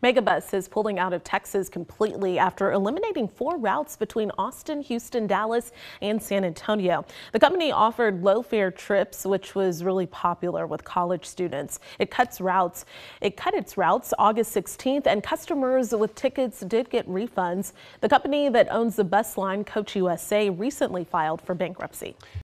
Megabus is pulling out of Texas completely after eliminating 4 routes between Austin, Houston, Dallas, and San Antonio. The company offered low-fare trips, which was really popular with college students. It cut its routes August 16th, and customers with tickets did get refunds. The company that owns the bus line, Coach USA, recently filed for bankruptcy.